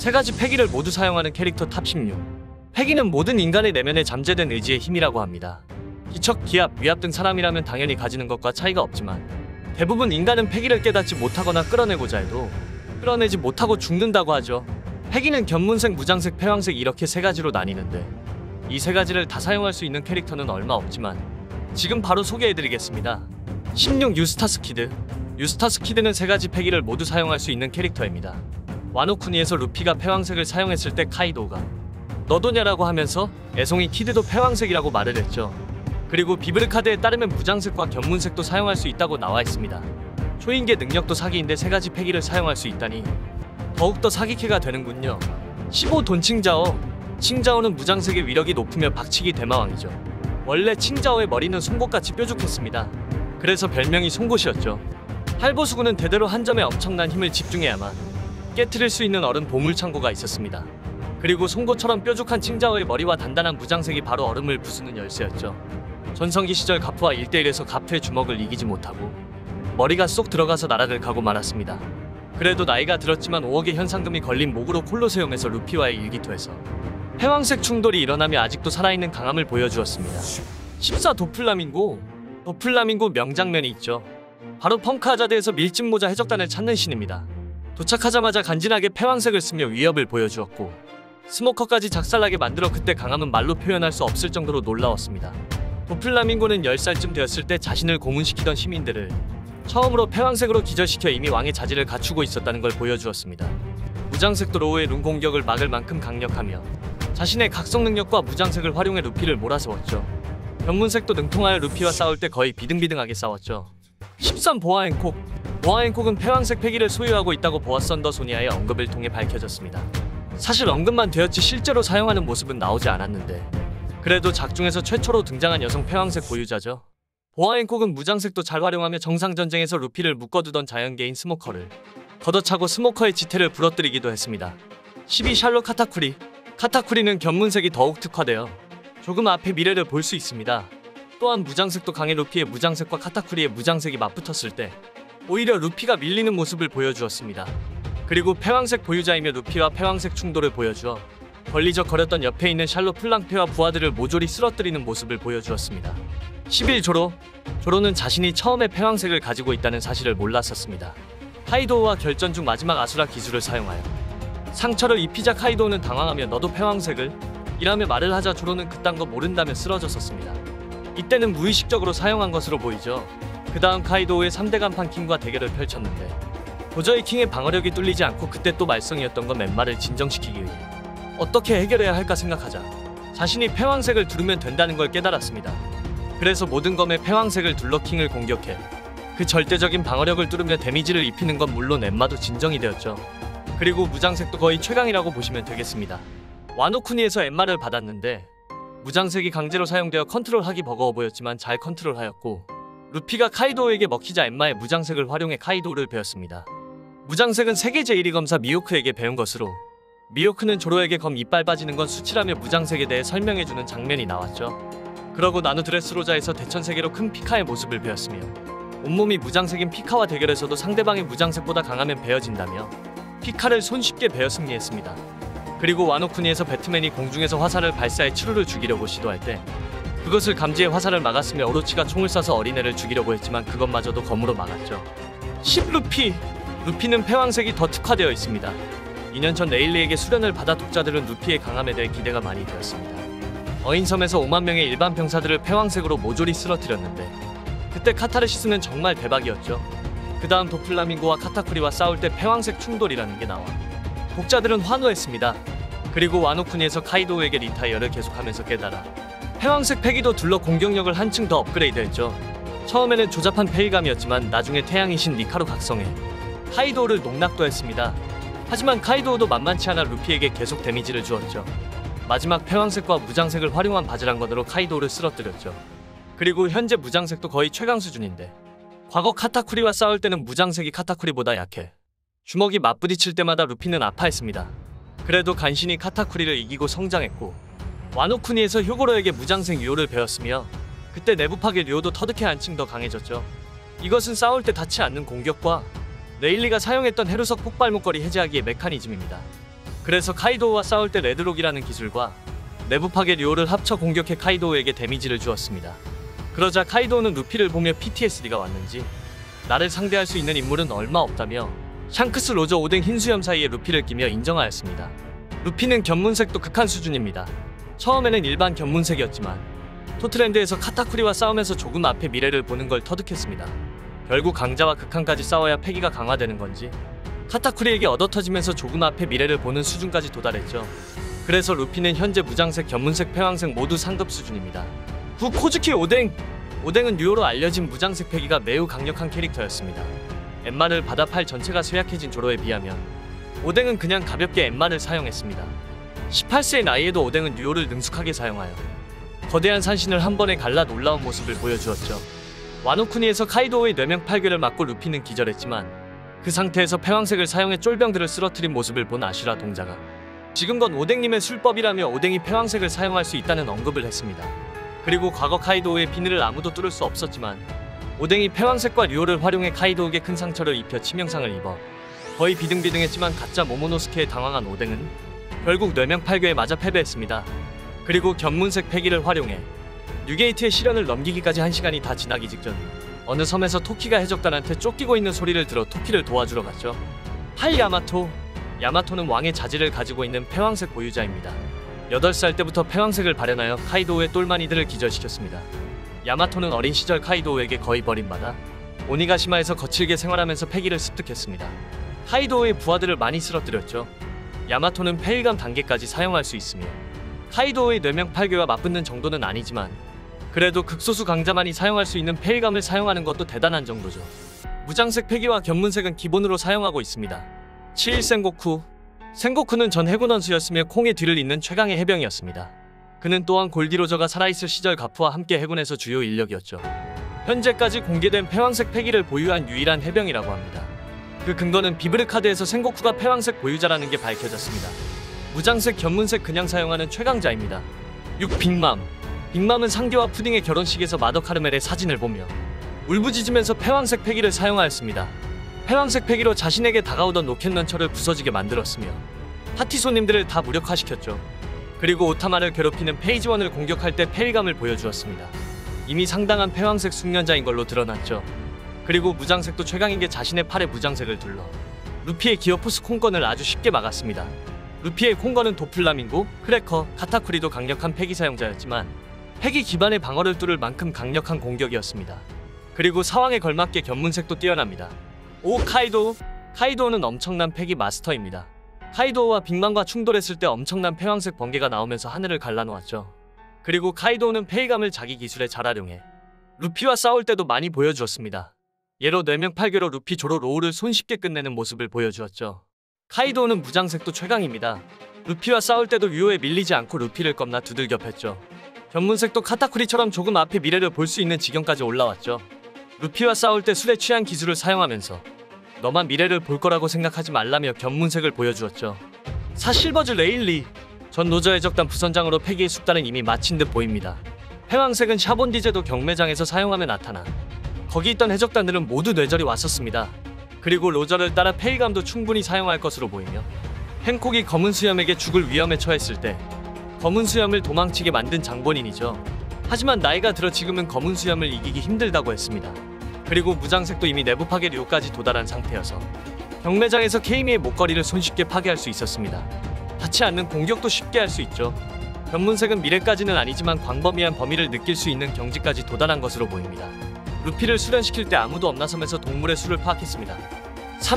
세 가지 패기를 모두 사용하는 캐릭터 탑 16. 패기는 모든 인간의 내면에 잠재된 의지의 힘이라고 합니다. 기척, 기압, 위압 등 사람이라면 당연히 가지는 것과 차이가 없지만 대부분 인간은 패기를 깨닫지 못하거나 끌어내고자 해도 끌어내지 못하고 죽는다고 하죠. 패기는 견문색, 무장색, 패왕색 이렇게 세 가지로 나뉘는데 이 세 가지를 다 사용할 수 있는 캐릭터는 얼마 없지만 지금 바로 소개해드리겠습니다. 16 유스타스 키드. 유스타스 키드는 세 가지 패기를 모두 사용할 수 있는 캐릭터입니다. 와노쿠니에서 루피가 패왕색을 사용했을 때 카이도우가 너도냐라고 하면서 애송이 키드도 패왕색이라고 말을 했죠. 그리고 비브르 카드에 따르면 무장색과 견문색도 사용할 수 있다고 나와 있습니다. 초인계 능력도 사기인데 세 가지 패기를 사용할 수 있다니 더욱더 사기캐가 되는군요. 15 돈칭자오. 칭자오는 무장색의 위력이 높으며 박치기 대마왕이죠. 원래 칭자오의 머리는 송곳같이 뾰족했습니다. 그래서 별명이 송곳이었죠. 할보수군은 대대로 한 점에 엄청난 힘을 집중해야만 깨트릴 수 있는 얼음 보물창고가 있었습니다. 그리고 송곳처럼 뾰족한 칭자오의 머리와 단단한 무장색이 바로 얼음을 부수는 열쇠였죠. 전성기 시절 가프와 1대1에서 가프의 주먹을 이기지 못하고 머리가 쏙 들어가서 나락을 가고 말았습니다. 그래도 나이가 들었지만 5억의 현상금이 걸린 목으로 콜로세움에서 루피와의 일기토에서 패왕색 충돌이 일어나며 아직도 살아있는 강함을 보여주었습니다. 14 도플라밍고. 도플라밍고 명장면이 있죠. 바로 펑크하자드에서 밀짚모자 해적단을 찾는 신입니다. 도착하자마자 간지나게 패왕색을 쓰며 위협을 보여주었고 스모커까지 작살나게 만들어 그때 강함은 말로 표현할 수 없을 정도로 놀라웠습니다. 도플라밍고는 10살쯤 되었을 때 자신을 고문시키던 시민들을 처음으로 패왕색으로 기절시켜 이미 왕의 자질을 갖추고 있었다는 걸 보여주었습니다. 무장색도 로우의 룬 공격을 막을 만큼 강력하며 자신의 각성 능력과 무장색을 활용해 루피를 몰아세웠죠. 견문색도 능통하여 루피와 싸울 때 거의 비등비등하게 싸웠죠. 13 보아 앤콕. 보아 앤콕은 패왕색 패기를 소유하고 있다고 보아 썬더 소니아의 언급을 통해 밝혀졌습니다. 사실 언급만 되었지 실제로 사용하는 모습은 나오지 않았는데 그래도 작중에서 최초로 등장한 여성 패왕색 보유자죠. 보아 앤콕은 무장색도 잘 활용하며 정상전쟁에서 루피를 묶어두던 자연계인 스모커를 걷어차고 스모커의 지태를 부러뜨리기도 했습니다. 12 샬롯 카타쿠리. 카타쿠리는 견문색이 더욱 특화되어 조금 앞에 미래를 볼 수 있습니다. 또한 무장색도 강해 루피의 무장색과 카타쿠리의 무장색이 맞붙었을 때 오히려 루피가 밀리는 모습을 보여주었습니다. 그리고 패왕색 보유자이며 루피와 패왕색 충돌을 보여주어 걸리적거렸던 옆에 있는 샬롯 플랑페와 부하들을 모조리 쓰러뜨리는 모습을 보여주었습니다. 11 조로. 조로는 자신이 처음에 패왕색을 가지고 있다는 사실을 몰랐었습니다. 카이도우와 결전 중 마지막 아수라 기술을 사용하여 상처를 입히자 카이도우는 당황하며 너도 패왕색을? 이라며 말을 하자 조로는 그딴 거 모른다며 쓰러졌었습니다. 이때는 무의식적으로 사용한 것으로 보이죠. 그 다음 카이도우의 3대 간판 킹과 대결을 펼쳤는데 도저히 킹의 방어력이 뚫리지 않고 그때 또 말썽이었던 건 멤마를 진정시키기 위해 어떻게 해결해야 할까 생각하자 자신이 패왕색을 두르면 된다는 걸 깨달았습니다. 그래서 모든 검에 패왕색을 둘러 킹을 공격해 그 절대적인 방어력을 뚫으며 데미지를 입히는 건 물론 엠마도 진정이 되었죠. 그리고 무장색도 거의 최강이라고 보시면 되겠습니다. 와노쿠니에서 엠마를 받았는데 무장색이 강제로 사용되어 컨트롤하기 버거워 보였지만 잘 컨트롤하였고 루피가 카이도우에게 먹히자 엠마의 무장색을 활용해 카이도우를 배웠습니다. 무장색은 세계 제1위 검사 미호크에게 배운 것으로 미호크는 조로에게 검 이빨 빠지는 건 수치라며 무장색에 대해 설명해주는 장면이 나왔죠. 그러고 나누 드레스로자에서 대천세계로 큰 피카의 모습을 배웠으며 온몸이 무장색인 피카와 대결에서도 상대방의 무장색보다 강하면 베어진다며 피카를 손쉽게 베어 승리했습니다. 그리고 와노쿠니에서 배트맨이 공중에서 화살을 발사해 추루를 죽이려고 시도할 때 그것을 감지해 화살을 막았으며 오로치가 총을 쏴서 어린애를 죽이려고 했지만 그것마저도 검으로 막았죠. 10 루피. 루피는 패왕색이 더 특화되어 있습니다. 2년 전 레일리에게 수련을 받아 독자들은 루피의 강함에 대해 기대가 많이 되었습니다. 어인섬에서 5만 명의 일반 병사들을 패왕색으로 모조리 쓰러뜨렸는데 그때 카타르시스는 정말 대박이었죠. 그 다음 도플라밍고와 카타쿠리와 싸울 때 패왕색 충돌이라는 게 나와 독자들은 환호했습니다. 그리고 와노쿠니에서 카이도우에게 리타이어를 계속하면서 깨달아 패왕색 패기도 둘러 공격력을 한층 더 업그레이드했죠. 처음에는 조잡한 패일감이었지만 나중에 태양의 신 리카로 각성해 카이도우를 농락도 했습니다. 하지만 카이도우도 만만치 않아 루피에게 계속 데미지를 주었죠. 마지막 패왕색과 무장색을 활용한 바즈랑건으로 카이도우를 쓰러뜨렸죠. 그리고 현재 무장색도 거의 최강 수준인데 과거 카타쿠리와 싸울 때는 무장색이 카타쿠리보다 약해 주먹이 맞부딪힐 때마다 루피는 아파했습니다. 그래도 간신히 카타쿠리를 이기고 성장했고 와노쿠니에서 효고로에게 무장색 류오를 배웠으며 그때 내부 파괴 류오도 터득해 한층 더 강해졌죠. 이것은 싸울 때 닿지 않는 공격과 레일리가 사용했던 해루석 폭발 목걸이 해제하기의 메커니즘입니다. 그래서 카이도우와 싸울 때 레드록이라는 기술과 내부 파괴 류오를 합쳐 공격해 카이도우에게 데미지를 주었습니다. 그러자 카이도우는 루피를 보며 PTSD가 왔는지 나를 상대할 수 있는 인물은 얼마 없다며 샹크스, 로저, 오뎅, 흰수염 사이에 루피를 끼며 인정하였습니다. 루피는 견문색도 극한 수준입니다. 처음에는 일반 견문색이었지만 토트랜드에서 카타쿠리와 싸우면서 조금 앞에 미래를 보는 걸 터득했습니다. 결국 강자와 극한까지 싸워야 패기가 강화되는 건지 카타쿠리에게 얻어터지면서 조금 앞에 미래를 보는 수준까지 도달했죠. 그래서 루피는 현재 무장색, 견문색, 패왕색 모두 상급 수준입니다. 후 코즈키 오뎅은 류오로 알려진 무장색 패기가 매우 강력한 캐릭터였습니다. 엠마를 받아 팔 전체가 쇠약해진 조로에 비하면 오뎅은 그냥 가볍게 엠마를 사용했습니다. 18세의 나이에도 오뎅은 류오를 능숙하게 사용하여 거대한 산신을 한 번에 갈라 놀라운 모습을 보여주었죠. 와노쿠니에서 카이도우의 뇌명 팔괘를 맞고 루피는 기절했지만 그 상태에서 패왕색을 사용해 쫄병들을 쓰러뜨린 모습을 본 아슈라 동자가 지금 건 오뎅님의 술법이라며 오뎅이 패왕색을 사용할 수 있다는 언급을 했습니다. 그리고 과거 카이도우의 비늘을 아무도 뚫을 수 없었지만 오뎅이 패왕색과 류오를 활용해 카이도우에게 큰 상처를 입혀 치명상을 입어 거의 비등비등했지만 가짜 모모노스케에 당황한 오뎅은 결국 뇌명 팔괘에 맞아 패배했습니다. 그리고 견문색 패기를 활용해 뉴게이트의 시련을 넘기기까지 1시간이 다 지나기 직전 어느 섬에서 토키가 해적단한테 쫓기고 있는 소리를 들어 토키를 도와주러 갔죠. 야마토는 왕의 자질을 가지고 있는 패왕색 보유자입니다. 8살 때부터 패왕색을 발현하여 카이도우의 똘마니들을 기절시켰습니다. 야마토는 어린 시절 카이도우에게 거의 버림받아 오니가시마에서 거칠게 생활하면서 패기를 습득했습니다. 카이도우의 부하들을 많이 쓰러뜨렸죠. 야마토는 패일감 단계까지 사용할 수 있으며 카이도우의 뇌명 팔괘와 맞붙는 정도는 아니지만 그래도 극소수 강자만이 사용할 수 있는 패일감을 사용하는 것도 대단한 정도죠. 무장색 패기와 견문색은 기본으로 사용하고 있습니다. 7일 생고쿠는 전 해군 원수였으며 콩의 뒤를 잇는 최강의 해병이었습니다. 그는 또한 골디로저가 살아있을 시절 가프와 함께 해군에서 주요 인력이었죠. 현재까지 공개된 패왕색 패기를 보유한 유일한 해병이라고 합니다. 그 근거는 비브르카드에서 생고쿠가 패왕색 보유자라는 게 밝혀졌습니다. 무장색, 견문색 그냥 사용하는 최강자입니다. 6. 빅맘은 상디와 푸딩의 결혼식에서 마더카르멜의 사진을 보며 울부짖으면서 패왕색 패기를 사용하였습니다. 패왕색 패기로 자신에게 다가오던 로켓런처를 부서지게 만들었으며 파티 손님들을 다 무력화시켰죠. 그리고 오타마를 괴롭히는 페이지원을 공격할 때 패일감을 보여주었습니다. 이미 상당한 패왕색 숙련자인 걸로 드러났죠. 그리고 무장색도 최강인 게 자신의 팔에 무장색을 둘러 루피의 기어포스 콩건을 아주 쉽게 막았습니다. 루피의 콩건은 도플라밍고, 크래커, 카타쿠리도 강력한 패기 사용자였지만 패기 기반의 방어를 뚫을 만큼 강력한 공격이었습니다. 그리고 사왕에 걸맞게 견문색도 뛰어납니다. 5. 카이도우는 엄청난 패기 마스터입니다. 카이도우와 빅맘과 충돌했을 때 엄청난 패왕색 번개가 나오면서 하늘을 갈라놓았죠. 그리고 카이도우는 패일감을 자기 기술에 잘 활용해 루피와 싸울 때도 많이 보여주었습니다. 예로 뇌명 팔괘로 루피, 조로, 로우를 손쉽게 끝내는 모습을 보여주었죠. 카이도우는 무장색도 최강입니다. 루피와 싸울 때도 류오에 밀리지 않고 루피를 겁나 두들겨 팼죠. 견문색도 카타쿠리처럼 조금 앞에 미래를 볼 수 있는 지경까지 올라왔죠. 루피와 싸울 때 술에 취한 기술을 사용하면서 너만 미래를 볼 거라고 생각하지 말라며 견문색을 보여주었죠. 4. 실버즈 레일리 전 노저 해적단 부선장으로 패기의 숙달은 이미 마친 듯 보입니다. 패왕색은 샤본디제도 경매장에서 사용하며 나타나 거기 있던 해적단들은 모두 뇌절이 왔었습니다. 그리고 로저를 따라 패일감도 충분히 사용할 것으로 보이며 행콕이 검은 수염에게 죽을 위험에 처했을 때 검은 수염을 도망치게 만든 장본인이죠. 하지만 나이가 들어 지금은 검은 수염을 이기기 힘들다고 했습니다. 그리고 무장색도 이미 내부 파괴 류까지 도달한 상태여서 경매장에서 케이미의 목걸이를 손쉽게 파괴할 수 있었습니다. 닿지 않는 공격도 쉽게 할 수 있죠. 견문색은 미래까지는 아니지만 광범위한 범위를 느낄 수 있는 경지까지 도달한 것으로 보입니다. 루피를 수련시킬 때 아무도 없나 섬에서 동물의 수를 파악했습니다. 3.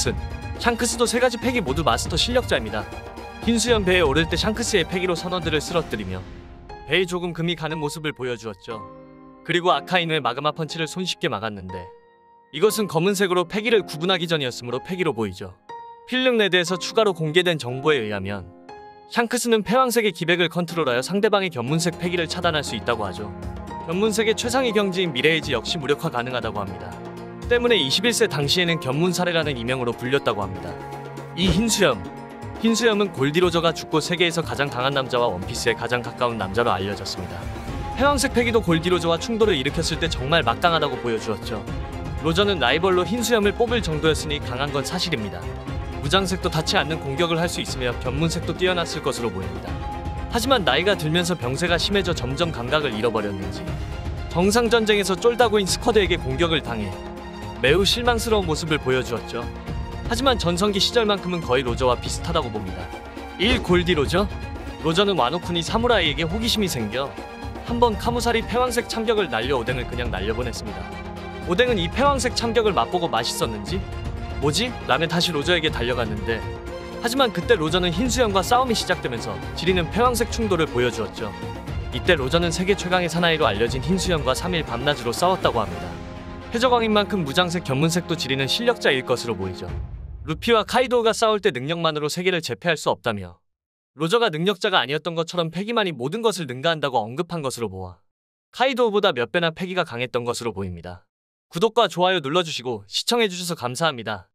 샹크스도 3가지 패기 모두 마스터 실력자입니다. 흰수염 배에 오를 때 샹크스의 패기로 선원들을 쓰러뜨리며 배에 조금 금이 가는 모습을 보여주었죠. 그리고 아카이누의 마그마 펀치를 손쉽게 막았는데 이것은 검은색으로 패기를 구분하기 전이었으므로 패기로 보이죠. 필름 레드에서 추가로 공개된 정보에 의하면 샹크스는 패왕색의 기백을 컨트롤하여 상대방의 견문색 패기를 차단할 수 있다고 하죠. 견문색의 최상위 경지인 미래에이지 역시 무력화 가능하다고 합니다. 때문에 21세 당시에는 견문사례라는 이명으로 불렸다고 합니다. 이 흰수염은 골디로저가 죽고 세계에서 가장 강한 남자와 원피스에 가장 가까운 남자로 알려졌습니다. 패왕색 패기도 골디로저와 충돌을 일으켰을 때 정말 막강하다고 보여주었죠. 로저는 라이벌로 흰수염을 뽑을 정도였으니 강한 건 사실입니다. 무장색도 닿지 않는 공격을 할 수 있으며 견문색도 뛰어났을 것으로 보입니다. 하지만 나이가 들면서 병세가 심해져 점점 감각을 잃어버렸는지 정상전쟁에서 쫄다구인 스쿼드에게 공격을 당해 매우 실망스러운 모습을 보여주었죠. 하지만 전성기 시절만큼은 거의 로저와 비슷하다고 봅니다. 1. 골디 로저? 로저는 와노쿠니 사무라이에게 호기심이 생겨 한번 카무사리 패왕색 참격을 날려 오뎅을 그냥 날려보냈습니다. 오뎅은 이 패왕색 참격을 맛보고 맛있었는지 뭐지? 라며 다시 로저에게 달려갔는데 하지만 그때 로저는 흰수염과 싸움이 시작되면서 지리는 패왕색 충돌을 보여주었죠. 이때 로저는 세계 최강의 사나이로 알려진 흰수염과 3일 밤낮으로 싸웠다고 합니다. 해적왕인 만큼 무장색 견문색도 지리는 실력자일 것으로 보이죠. 루피와 카이도우가 싸울 때 능력만으로 세계를 제패할 수 없다며 로저가 능력자가 아니었던 것처럼 패기만이 모든 것을 능가한다고 언급한 것으로 보아 카이도우보다 몇 배나 패기가 강했던 것으로 보입니다. 구독과 좋아요 눌러주시고 시청해주셔서 감사합니다.